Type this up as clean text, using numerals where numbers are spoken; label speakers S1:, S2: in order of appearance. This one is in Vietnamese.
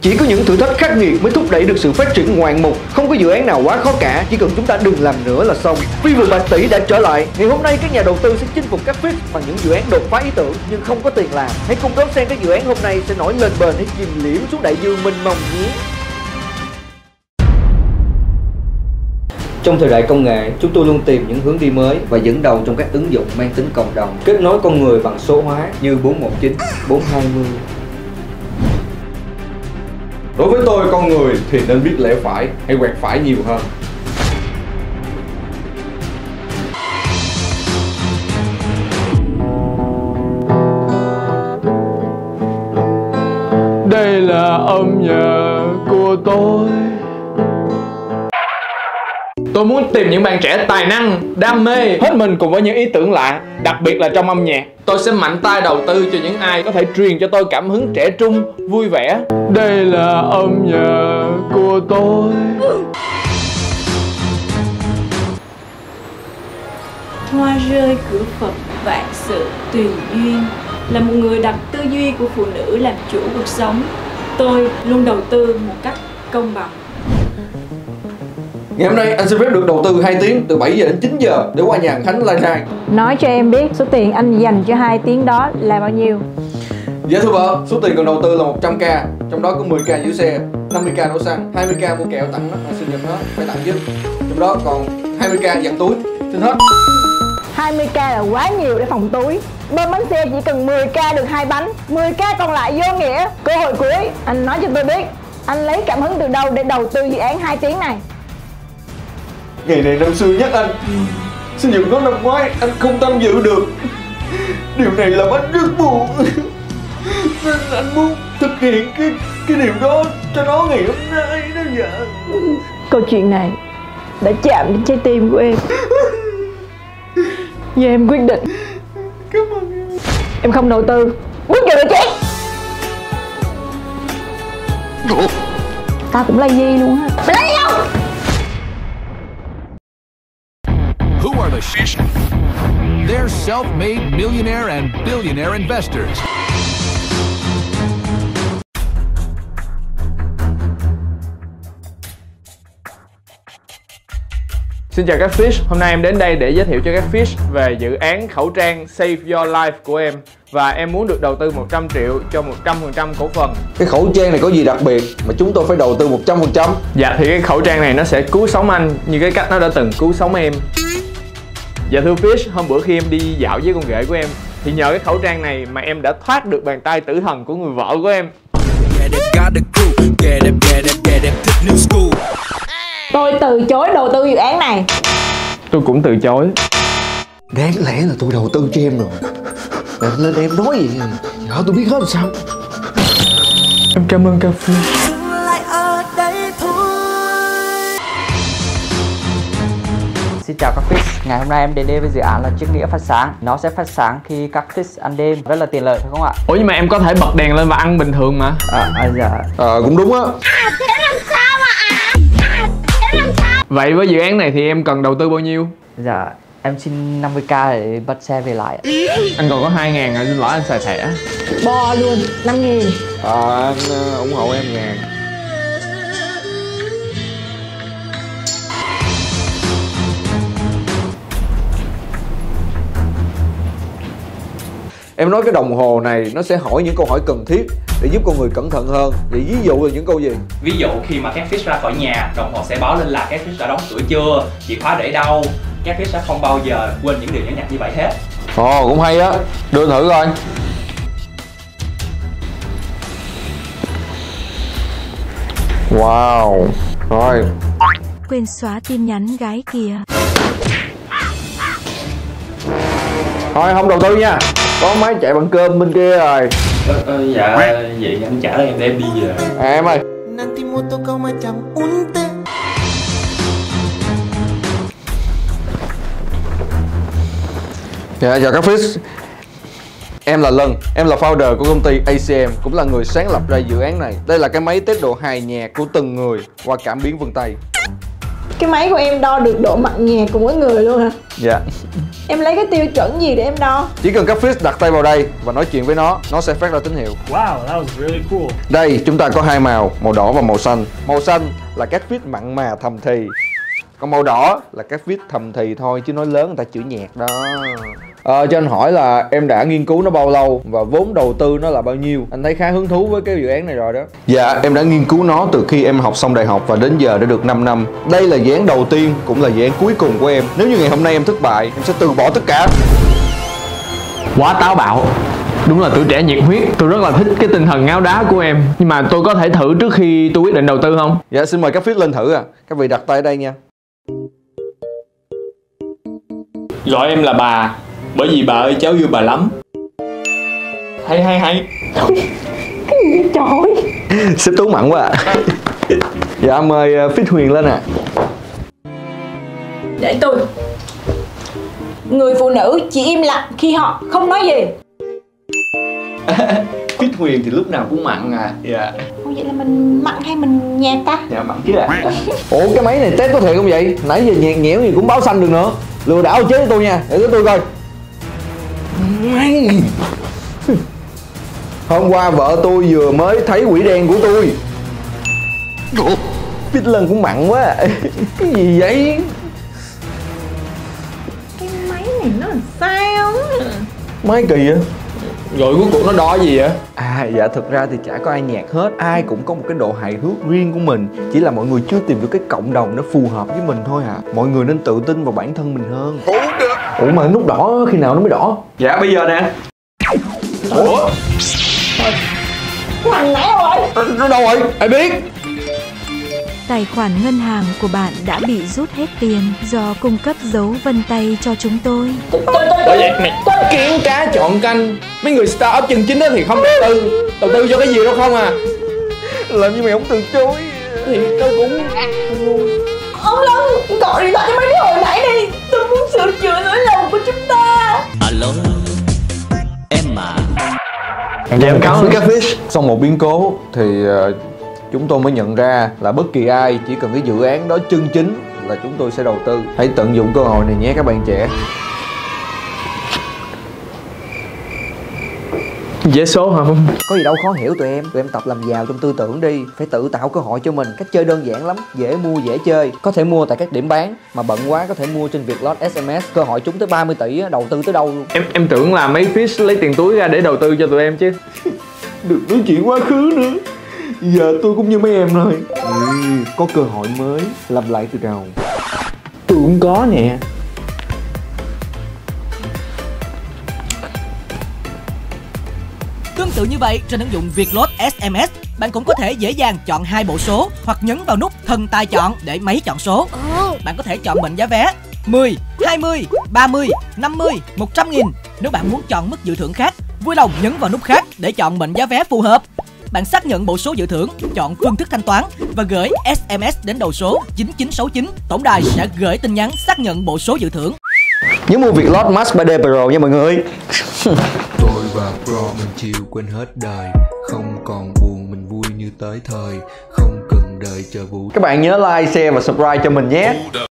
S1: Chỉ có những thử thách khắc nghiệt mới thúc đẩy được sự phát triển ngoạn mục. Không có dự án nào quá khó cả, chỉ cần chúng ta đừng làm nữa là xong. Fever bạc tỷ đã trở lại. Ngày hôm nay các nhà đầu tư sẽ chinh phục các pitch bằng những dự án đột phá ý tưởng nhưng không có tiền làm. Hãy cùng đón xem các dự án hôm nay sẽ nổi lên bền hay chìm liễm xuống đại dương mênh mông nhé. Trong thời đại công nghệ, chúng tôi luôn tìm những hướng đi mới và dẫn đầu trong các ứng dụng mang tính cộng đồng, kết nối con người bằng số hóa như 419, 420.
S2: Đối với tôi, con người thì nên biết lẽ phải hay quẹt phải nhiều hơn. Đây là âm nhạc của tôi. Tôi muốn tìm những bạn trẻ tài năng, đam mê, hết mình cùng với những ý tưởng lạ, đặc biệt là trong âm nhạc. Tôi sẽ mạnh tay đầu tư cho những ai có thể truyền cho tôi cảm hứng trẻ trung, vui vẻ. Đây là âm nhạc của tôi.
S3: Hoa rơi cửa Phật vạn sự tùy duyên. Là một người đặt tư duy của phụ nữ làm chủ cuộc sống, tôi luôn đầu tư một cách công bằng.
S1: Ngày hôm nay anh xin phép được đầu tư 2 tiếng từ 7 giờ đến 9 giờ để qua nhà Khánh live night.
S4: Nói cho em biết số tiền anh dành cho 2 tiếng đó là bao nhiêu?
S1: Dạ thưa vợ, số tiền cần đầu tư là 100k, trong đó có 10k giữ xe, 50k đổ xăng, 20k mua kẹo tặng nó, sinh nhật nó, phải tặng chứ. Trong đó còn 20k dặn túi, xin hết.
S4: 20k là quá nhiều để phòng túi. Bên bánh xe chỉ cần 10k được 2 bánh, 10k còn lại vô nghĩa. Cơ hội cuối, anh nói cho tôi biết, anh lấy cảm hứng từ đâu để đầu tư dự án 2 tiếng này?
S1: Ngày này năm xưa nhất anh. Sinh nhật nó năm ngoái anh không tham dự được. Điều này làm anh rất buồn. Nên anh muốn thực hiện cái điều đó cho nó ngày hôm nay đó vợ.
S4: Câu chuyện này đã chạm đến trái tim của em. Giờ em quyết định.
S1: Cảm ơn em.
S4: Em không đầu tư. Bước vào được chứ. Ta cũng là Di luôn á. Mày lấy đâu?
S5: Who are the fish? They're self-made millionaire and billionaire investors.
S2: Xin chào các fish, hôm nay em đến đây để giới thiệu cho các fish về dự án khẩu trang Save Your Life của em. Và em muốn được đầu tư 100 triệu cho 100% cổ phần.
S1: Cái khẩu trang này có gì đặc biệt mà chúng tôi phải đầu tư 100%?
S2: Dạ thì cái khẩu trang này nó sẽ cứu sống anh như cái cách nó đã từng cứu sống em. Dạ thưa fish, hôm bữa khi em đi dạo với con ghệ của em thì nhờ cái khẩu trang này mà em đã thoát được bàn tay tử thần của người vợ của em.
S4: Tôi từ chối đầu tư dự án này.
S2: Tôi cũng từ chối.
S1: Đáng lẽ là tôi đầu tư cho em rồi. Lên em nói gì vợ tôi biết hết làm sao.
S2: Em cảm ơn cà phê.
S6: Xin chào các fish, ngày hôm nay em đến đây với dự án là chiếc nĩa phát sáng. Nó sẽ phát sáng khi các fish ăn đêm, rất là tiện lợi phải không ạ?
S2: Ủa nhưng mà em có thể bật đèn lên và ăn bình thường mà.
S6: Dạ.
S1: Cũng đúng á.
S2: Vậy với dự án này thì em cần đầu tư bao nhiêu?
S6: Dạ, em xin 50k để bắt xe về lại.
S2: Anh còn có 2.000 à, xin lỗi anh xài thẻ.
S4: Bò luôn, 5.000.
S1: Anh ủng hộ em 1.000. Em nói cái đồng hồ này nó sẽ hỏi những câu hỏi cần thiết để giúp con người cẩn thận hơn. Vậy ví dụ là những câu gì?
S7: Ví dụ khi mà các fish ra khỏi nhà, đồng hồ sẽ báo lên là các fish đã đóng cửa chưa, chìa khóa để đâu. Các fish sẽ không bao giờ quên những điều nhỏ nhặt như vậy hết.
S1: Ồ, cũng hay á. Đưa thử coi. Wow. Rồi.
S8: Quên xóa tin nhắn gái kìa.
S1: Thôi không đầu tư nha. Có máy chạy bằng cơm bên kia rồi.
S7: Dạ, vậy anh trả lại em để em đi về.
S1: Em ơi. Dạ, chào các fish. Em là Lân, em là founder của công ty ACM, cũng là người sáng lập ra dự án này. Đây là cái máy test độ hài nhạc của từng người qua cảm biến vân tay.
S4: Cái máy của em đo được độ mặn nhạt của mỗi người luôn hả?
S1: Dạ.
S4: Em lấy cái tiêu chuẩn gì để em đo?
S1: Chỉ cần các fish đặt tay vào đây và nói chuyện với nó sẽ phát ra tín hiệu.
S9: Wow, that was really cool.
S1: Đây chúng ta có hai màu, màu đỏ và màu xanh. Màu xanh là các fish mặn mà thầm thì, còn màu đỏ là các fish thầm thì thôi, chứ nói lớn người ta chữ nhạt đó. Cho anh hỏi là em đã nghiên cứu nó bao lâu và vốn đầu tư nó là bao nhiêu? Anh thấy khá hứng thú với cái dự án này rồi đó. Dạ, em đã nghiên cứu nó từ khi em học xong đại học và đến giờ đã được 5 năm. Đây là dự án đầu tiên, cũng là dự án cuối cùng của em. Nếu như ngày hôm nay em thất bại, em sẽ từ bỏ tất cả.
S2: Quá táo bạo. Đúng là tuổi trẻ nhiệt huyết. Tôi rất là thích cái tinh thần ngáo đá của em. Nhưng mà tôi có thể thử trước khi tôi quyết định đầu tư không?
S1: Dạ, xin mời các fish lên thử à. Các vị đặt tay ở đây nha.
S2: Gọi em là bà, bởi vì bà ơi cháu yêu bà lắm. Hay.
S4: Cái gì trời?
S1: Xếp Tú mặn quá à. Dạ, mời Fish Huyền lên à.
S4: Để tôi. Người phụ nữ chỉ im lặng khi họ không nói gì.
S1: Fish Huyền thì lúc nào cũng mặn à. Dạ.
S4: Ủa vậy là mình mặn hay mình nhạt ta?
S1: Dạ mặn chứ à. Ủa cái máy này test có thiệt không vậy? Nãy giờ nhạt nhẽo gì cũng báo xanh được nữa. Lừa đảo chế với tôi nha, để tôi coi. Hôm qua vợ tôi vừa mới thấy quỷ đen của tôi. Fish lần cũng mặn quá. Cái gì vậy?
S4: Cái máy này nó làm sao?
S1: Máy kỳ vậy?
S2: Rồi cuối cùng nó đo gì vậy?
S1: Dạ thực ra thì chả có ai nhạt hết. Ai cũng có một cái độ hài hước riêng của mình. Chỉ là mọi người chưa tìm được cái cộng đồng nó phù hợp với mình thôi à. Mọi người nên tự tin vào bản thân mình hơn. Ủa mà nút đỏ khi nào nó mới đỏ?
S2: Dạ bây giờ nè.
S1: Ủa?
S4: Thằng nãy rồi.
S1: Nó đâu rồi? Ai biết?
S8: Tài khoản ngân hàng của bạn đã bị rút hết tiền do cung cấp dấu vân tay cho chúng tôi.
S2: Bởi vậy mày kiến cá chọn canh. Mấy người startup chân chính đó thì không đầu tư cho cái gì đâu không à.
S1: Làm như mày không từ chối.
S2: Thì tôi cũng...
S4: Ông Lân, gọi điện thoại cho mấy đứa hồi nãy đi. Tôi muốn sửa chữa lỗi lầm của chúng ta.
S10: Alo, em mà.
S1: Dạ em cảm ơn các fish. Sau một biến cố thì chúng tôi mới nhận ra là bất kỳ ai chỉ cần cái dự án đó chân chính là chúng tôi sẽ đầu tư. Hãy tận dụng cơ hội này nhé các bạn trẻ.
S2: Dễ số không?
S1: Có gì đâu khó hiểu tụi em tập làm giàu trong tư tưởng đi. Phải tự tạo cơ hội cho mình. Cách chơi đơn giản lắm, dễ mua dễ chơi. Có thể mua tại các điểm bán, mà bận quá có thể mua trên Vietlott SMS. Cơ hội trúng tới 30 tỷ, đầu tư tới đâu luôn.
S2: Em tưởng là mấy fish lấy tiền túi ra để đầu tư cho tụi em chứ.
S1: Đừng nói chuyện quá khứ nữa. Giờ tôi cũng như mấy em thôi. Có cơ hội mới, làm lại từ đầu.
S2: Tôi cũng có nè.
S10: Tương tự như vậy, trên ứng dụng Vietlott SMS, bạn cũng có thể dễ dàng chọn 2 bộ số hoặc nhấn vào nút thần tài chọn để máy chọn số. Bạn có thể chọn mệnh giá vé 10, 20, 30, 50, 100 nghìn. Nếu bạn muốn chọn mức dự thưởng khác, vui lòng nhấn vào nút khác để chọn mệnh giá vé phù hợp. Bạn xác nhận bộ số dự thưởng, chọn phương thức thanh toán và gửi SMS đến đầu số 9969. Tổng đài sẽ gửi tin nhắn xác nhận bộ số dự thưởng.
S1: Nhớ mua Vietlott Max 3D Pro nha mọi người.
S11: Tôi và Pro mình chiều quên hết đời, không còn buồn mình vui như tới thời, không cần đợi chờ vụ.
S1: Các bạn nhớ like, share và subscribe cho mình nhé.